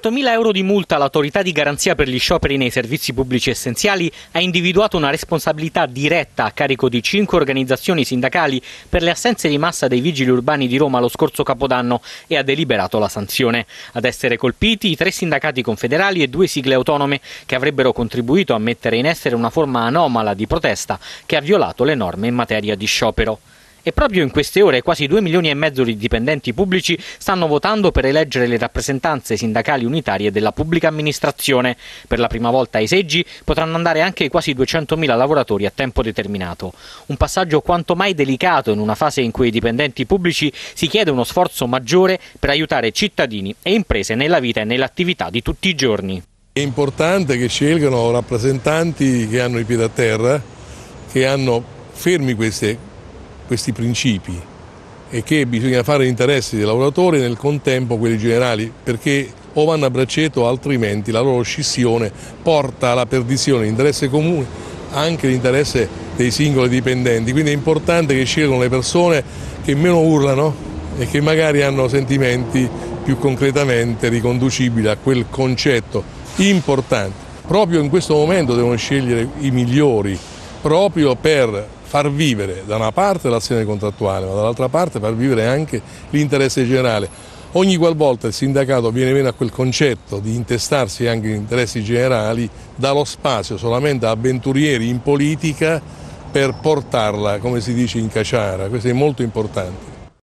8.000 euro di multa all'autorità di garanzia per gli scioperi nei servizi pubblici essenziali ha individuato una responsabilità diretta a carico di 5 organizzazioni sindacali per le assenze di massa dei vigili urbani di Roma lo scorso Capodanno e ha deliberato la sanzione. Ad essere colpiti i 3 sindacati confederali e 2 sigle autonome che avrebbero contribuito a mettere in essere una forma anomala di protesta che ha violato le norme in materia di sciopero. E proprio in queste ore quasi 2,5 milioni di dipendenti pubblici stanno votando per eleggere le rappresentanze sindacali unitarie della pubblica amministrazione. Per la prima volta ai seggi potranno andare anche i quasi 200.000 lavoratori a tempo determinato. Un passaggio quanto mai delicato in una fase in cui ai dipendenti pubblici si chiede uno sforzo maggiore per aiutare cittadini e imprese nella vita e nell'attività di tutti i giorni. È importante che scelgano rappresentanti che hanno i piedi a terra, che hanno fermi questi principi e che bisogna fare gli interessi dei lavoratori e nel contempo quelli generali, perché o vanno a braccetto altrimenti la loro scissione porta alla perdizione dell'interesse comune, anche l'interesse dei singoli dipendenti. Quindi è importante che scelgano le persone che meno urlano e che magari hanno sentimenti più concretamente riconducibili a quel concetto importante. Proprio in questo momento devono scegliere i migliori, proprio per far vivere da una parte l'azione contrattuale, ma dall'altra parte far vivere anche l'interesse generale. Ogni qualvolta il sindacato viene meno a quel concetto di intestarsi anche in interessi generali, dà lo spazio solamente a avventurieri in politica per portarla, come si dice, in caciara. Questo è molto importante.